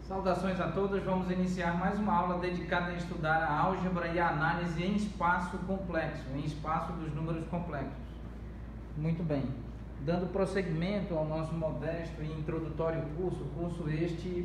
Saudações a todos, vamos iniciar mais uma aula dedicada a estudar a álgebra e a análise em espaço complexo, em espaço dos números complexos. Muito bem, dando prosseguimento ao nosso modesto e introdutório curso este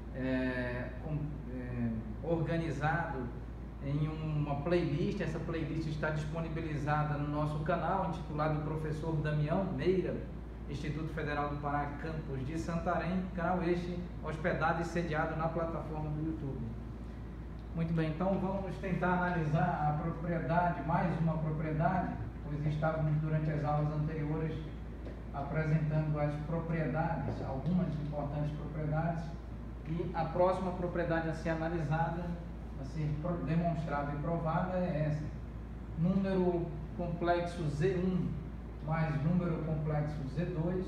organizado em uma playlist. Essa playlist está disponibilizada no nosso canal, intitulado Professor Damião Meira, Instituto Federal do Pará, campus de Santarém, canal este hospedado e sediado na plataforma do YouTube. Muito bem, então vamos tentar analisar a propriedade, mais uma propriedade, pois estávamos durante as aulas anteriores apresentando as propriedades, algumas importantes propriedades, e a próxima propriedade a ser analisada, a ser demonstrada e provada é essa: número complexo Z1 mais número complexo Z2,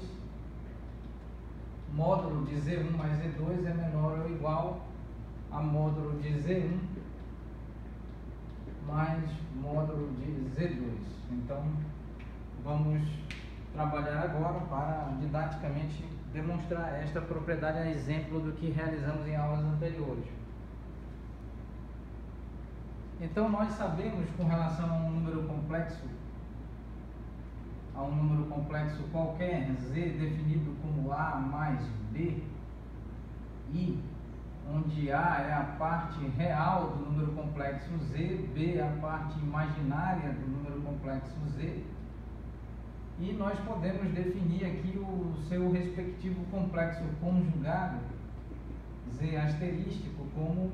módulo de Z1 mais Z2 é menor ou igual a módulo de Z1 mais módulo de Z2. Então, vamos trabalhar agora para didaticamente demonstrar esta propriedade a exemplo do que realizamos em aulas anteriores. Então, nós sabemos, com relação a um número complexo qualquer, Z definido como A mais B, I, onde A é a parte real do número complexo Z, B é a parte imaginária do número complexo Z, e nós podemos definir aqui o seu respectivo complexo conjugado, Z asterístico, como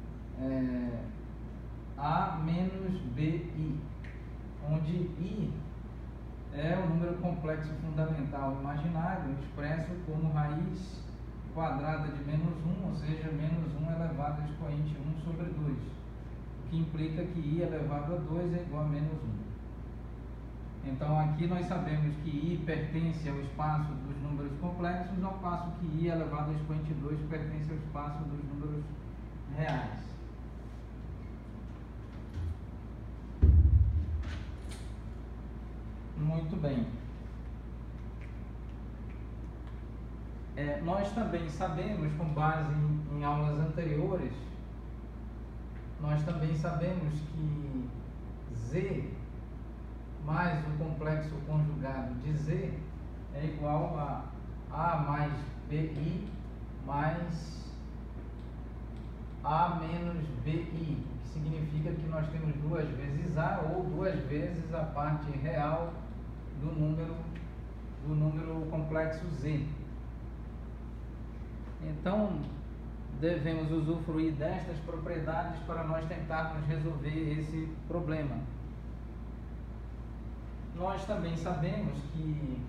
A menos BI, onde I é o número complexo fundamental imaginário expresso como raiz quadrada de menos 1, ou seja, menos 1 elevado a expoente 1 sobre 2, o que implica que I elevado a 2 é igual a menos 1. Então aqui nós sabemos que I pertence ao espaço dos números complexos, ao passo que I elevado a expoente 2 pertence ao espaço dos números reais. Muito bem. Nós também sabemos, com base em aulas anteriores, nós também sabemos que Z mais o complexo conjugado de Z é igual a A mais BI mais A menos BI, que significa que nós temos duas vezes A ou duas vezes a parte real do número complexo Z. Então, devemos usufruir destas propriedades para nós tentarmos resolver esse problema. Nós também sabemos que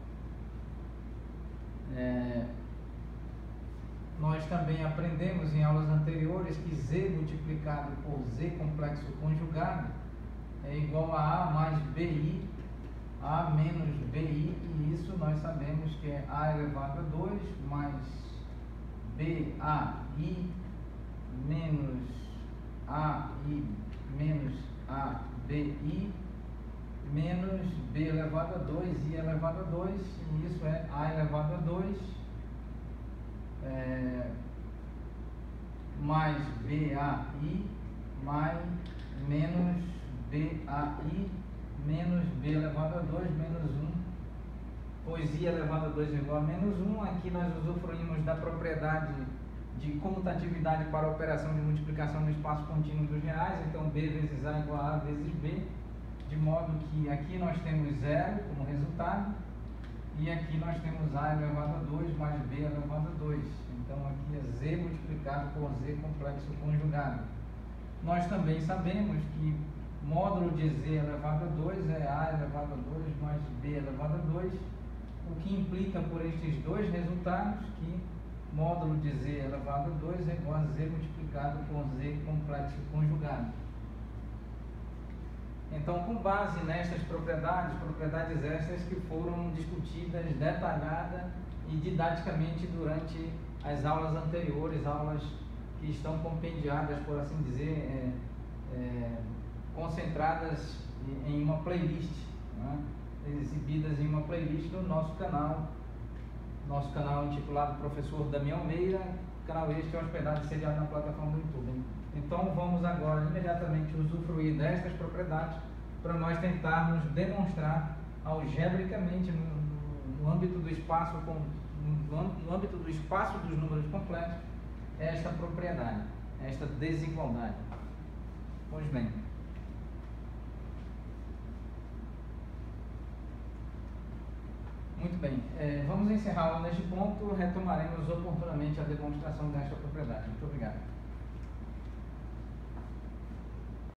nós também aprendemos em aulas anteriores que Z multiplicado por Z complexo conjugado é igual a A mais BI, A menos BI, e isso nós sabemos que é A elevado a 2 mais BAI menos AI menos ABI menos B elevado a 2, I elevado a 2, e isso é A elevado a 2 mais BAI mais menos BAI menos B elevado a 2 menos 1, pois I elevado a 2 é igual a menos 1. Aqui nós usufruímos da propriedade de comutatividade para a operação de multiplicação no espaço contínuo dos reais. Então, B vezes A igual a A vezes B, de modo que aqui nós temos 0 como resultado, e aqui nós temos A elevado a 2 mais B elevado a 2. Então, aqui é Z multiplicado por Z complexo conjugado. Nós também sabemos que módulo de Z elevado a 2 é A elevado a 2 mais B elevado a 2, o que implica por estes dois resultados que módulo de Z elevado a 2 é igual a Z multiplicado por Z complexo conjugado. Então, com base nestas propriedades estas que foram discutidas detalhada e didaticamente durante as aulas anteriores, aulas que estão compendiadas, por assim dizer, concentradas em uma playlist, né? Exibidas em uma playlist no nosso canal intitulado Professor Damião Meira, canal este é hospedado e sediado na plataforma do YouTube. Então vamos agora imediatamente usufruir destas propriedades para nós tentarmos demonstrar algebricamente no âmbito do espaço no âmbito do espaço dos números completos esta propriedade, esta desigualdade. Pois bem, muito bem, vamos encerrar neste ponto, retomaremos oportunamente a demonstração desta propriedade. Muito obrigado.